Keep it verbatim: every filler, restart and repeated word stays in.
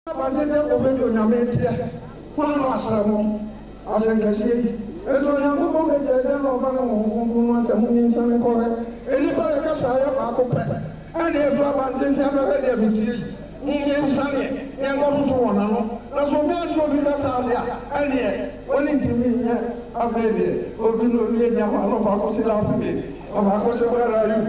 Abandonné au milieu de la métier, pour le massacre, à ce que j'ai. Et donc, il y a beaucoup de gens qui ont fait un peu et il paraît que ça n'a pas coupé. Un des fois, abandonné avec des bêtises, il y a un salé, il y a un gros tour en avant. La sauvegarde de la salle, elle est, on est diminué, avec des, au bout de l'île, on va considérer la famille, on va considérer la rue.